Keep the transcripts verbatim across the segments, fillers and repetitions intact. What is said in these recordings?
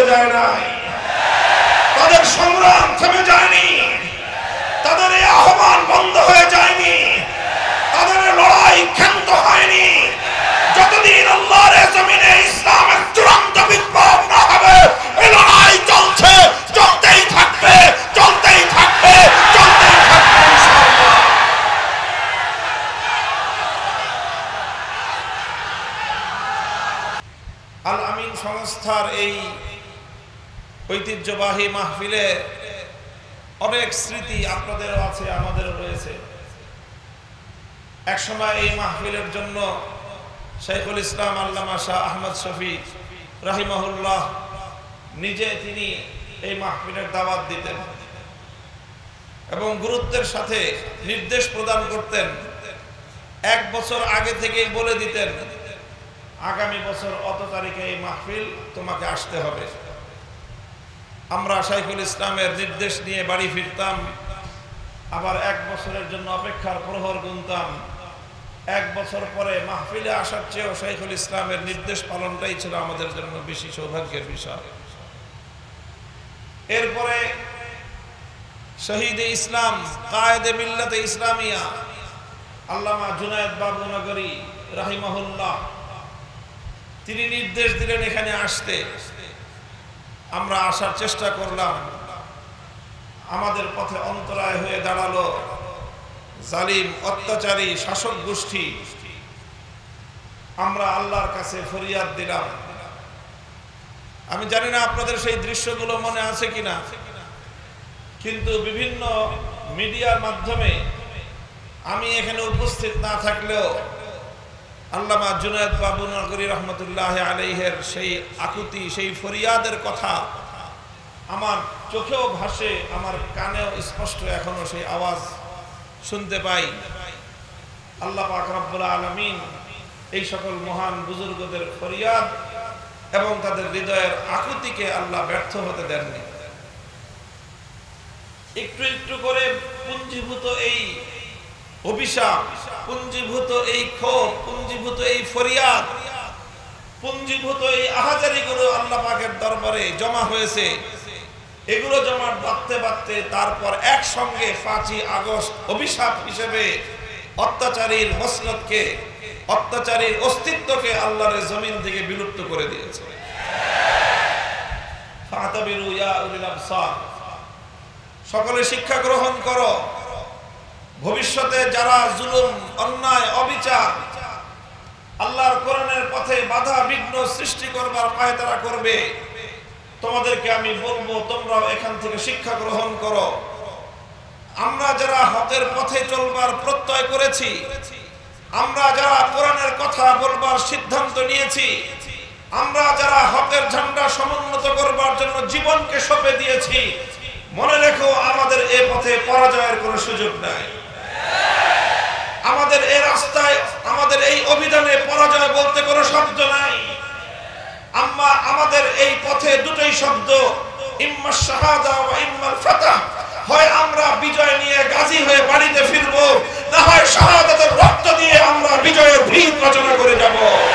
যায় নাই, তাদের সংগ্রাম থেমে যায়নি, তাদের এই আহ্বান বন্ধ হয়ে যায়নি, তাদের লড়াই ক্ষান্ত হয়নি। যতদিন আল্লাহর জমিনে ইসলামের চূড়ান্ত বিপ্লব না হবে, এই লড়াই চলছে, চলতেই থাকবে, চলতেই থাকবে, চলতেই থাকবে ইনশাআল্লাহ। আল আমিন সংস্থার এই ঐতিহ্যবাহী মাহফিলে অনেক স্মৃতি আপনাদেরও আছে, আমাদেরও রয়েছে। একসময় এই মাহফিলের জন্য শাইখুল ইসলাম আল্লামা শাহ আহমদ শফি রাহিমাহুল্লাহ নিজে তিনি এই মাহফিলের দাওয়াত দিতেন এবং গুরুত্বের সাথে নির্দেশ প্রদান করতেন। এক বছর আগে থেকেই বলে দিতেন, আগামী বছর অত তারিখে এই মাহফিল তোমাকে আসতে হবে। আমরা শাইখুল ইসলামের নির্দেশ নিয়ে বাড়ি ফিরতাম, আবার এক বছরের জন্য অপেক্ষার প্রহর গুনতাম। এক বছর পরে মাহফিলে আসার চেয়েও শাইখুল ইসলামের নির্দেশ পালনটাই ছিল আমাদের জন্য বেশি সৌভাগ্যের বিষয়। এরপরে শহীদে ইসলাম, কায়েদে মিল্লাতে ইসলামিয়া আল্লামা জুনায়েদ বাবু নগরী রাহিমাহুল্লাহ তিনি নির্দেশ দিলেন এখানে আসতে। আমরা আসার চেষ্টা করলাম, আমাদের পথে অন্তরায় হয়ে দাঁড়ালো জালিম অত্যাচারী শাসক গোষ্ঠী। আমরা আল্লাহর কাছে ফরিয়াদ দিলাম। আমি জানি না আপনাদের সেই দৃশ্যগুলো মনে আছে কিনা, কিন্তু বিভিন্ন মিডিয়ার মাধ্যমে আমি এখানে উপস্থিত না থাকলেও আল্লামা জুনায়েদ বাবু নগরী রহমতুল্লাহ আলাইহের সেই আকুতি, সেই ফরিয়াদের কথা আমার চোখেও ভাসে, আমার কানেও স্পষ্ট এখনো সেই আওয়াজ শুনতে পাই। আল্লাহ পাক রব্বুল আলামিন এই সকল মহান বুজুর্গদের ফরিয়াদ এবং তাদের হৃদয়ের আকুতিকে আল্লাহ ব্যর্থ হতে দেননি। একটু একটু করে পুঞ্জীভূত এই অভিশাপ, পুঞ্জীভূত এই ক্ষোভ, পুঞ্জীভূত এই ফরিয়াদ, পুঞ্জীভূত এই আহাজারিগুলো আল্লাহ পাকের দরবারে জমা হয়েছে। এগুলো জমা বাঁধতে বাঁধতে তারপর একসঙ্গে পাঁচই আগস্ট অভিশাপ হিসেবে অত্যাচারীর মসনদকে, অত্যাচারীর অস্তিত্বকে আল্লাহর জমিন থেকে বিলুপ্ত করে দিয়েছে। ফাতাবিরু ইয়া উলিল আবসার, সকলে শিক্ষা গ্রহণ করো। ভবিষ্যতে যারা জুলুম, অন্যায়, অবিচার আল্লাহর কোরআনের পথে বাধা বিঘ্ন সৃষ্টি করবার পায়তারা করবে, তোমাদেরকে আমি বলবো তোমরাও এখান থেকে শিক্ষা গ্রহণ করো। আমরা যারা হকের পথে চলবার প্রত্যয় করেছি, আমরা যারা কোরআনের কথা বলবার সিদ্ধান্ত নিয়েছি, আমরা যারা হকের ঝান্ডা সমুন্নত করবার জন্য জীবনকে সঁপে দিয়েছি, মনে রেখো আমাদের এ পথে পরাজয়ের কোনো সুযোগ নাই। আমাদের এই রাস্তায়, আমাদের এই অভিযানে পরাজয় বলতে কোনো শব্দ নাই। আম্মা আমাদের এই পথে দুটোই শব্দ, ইম্মা শাহাদা ওয়া ইম্মাল ফাতাহ। হয় আমরা বিজয় নিয়ে গাজী হয়ে বাড়িতে ফিরবো, না হয় শাহাদাতের রক্ত দিয়ে আমরা বিজয়ের ভিত রচনা করে যাব।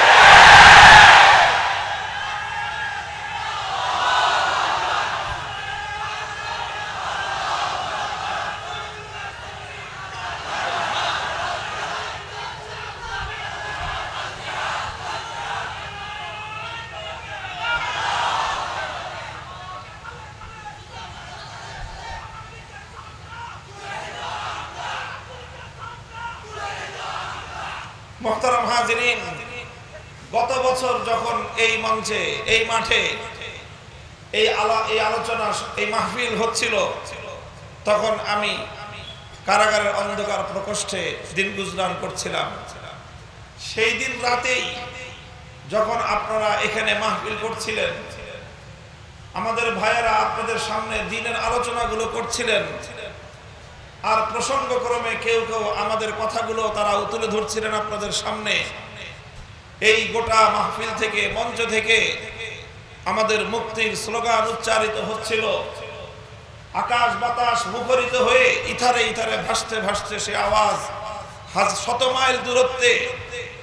মুহতারাম হাজিরিন, গত বছর যখন এই মঞ্চে, এই মাঠে এই আলা এই আলোচনা, এই মাহফিল হচ্ছিল, তখন আমি কারাগারের অন্ধকার প্রকোষ্ঠে দিন গুজরান করছিলাম। সেই দিন রাতেই যখন আপনারা এখানে মাহফিল করছিলেন, আমাদের ভাইয়েরা আপনাদের সামনে দিনের আলোচনাগুলো করছিলেন, আর প্রসঙ্গক্রমে কেউ কেউ আমাদের কথাগুলো তারা তুলে ধরছিলেন আপনাদের সামনে। এই গোটা মাহফিল থেকে, মঞ্চ থেকে আমাদের মুক্তির স্লোগান উচ্চারিত হচ্ছিল। আকাশ বাতাস মুখরিত হয়ে ইথারে ইথারে ভাসতে ভাসতে সে আওয়াজ শত মাইল দূরত্বে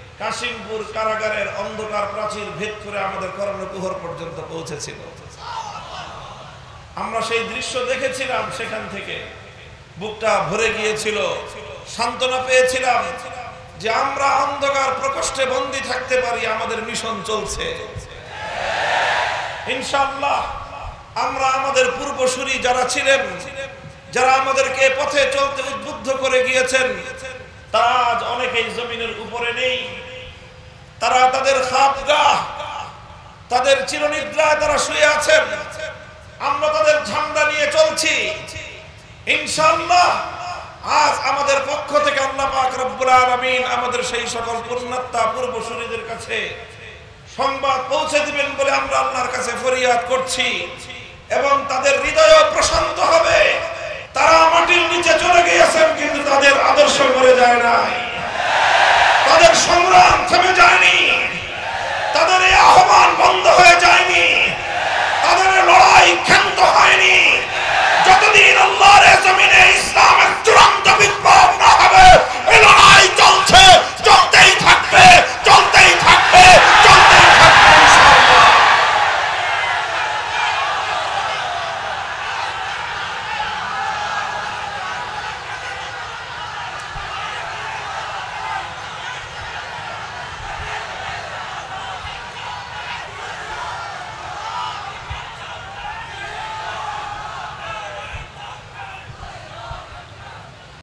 কাশিমপুর কারাগারের অন্ধকার প্রাচীর ভেদ করে আমাদের কর্ণকুহর পর্যন্ত পৌঁছেছিল। আমরা সেই দৃশ্য দেখেছিলাম, সেখান থেকে বুকটা ভরে গিয়েছিল, সান্ত্বনা পেয়েছিলাম যে আমরা অন্ধকার প্রকোষ্ঠে বন্দী থাকতে পারি, আমাদের মিশন চলছে ইনশাআল্লাহ। আমরা আমাদের পূর্বসূরি যারা ছিলেন, যারা আমাদেরকে পথে চলতে উদ্বুদ্ধ করে গিয়েছেন, তারা আজ অনেকেই জমিনের উপরে নেই। তারা তাদের খাবগাহ, তাদের চিরনিদ্রায় তারা শুয়ে আছেন। আমরা তাদের ঝান্ডা নিয়ে চলছি ইনশাআল্লাহ। আজ আমাদের পক্ষ থেকে আল্লাহ পাক রব্বুল আলামিন আমাদের সেই সকল পুণ্যাত্মা পূর্বসূরিদের কাছে সংবাদ পৌঁছে দিবেন বলে আমরা আল্লাহর কাছে ফরিয়াদ করছি, এবং তাদের হৃদয় প্রশান্ত হবে। তারা মাটির নিচে চলে গিয়েছেন, কিন্তু তাদের আদর্শ মরে যায় নাই, তাদের সংগ্রাম থেমে যায়নি।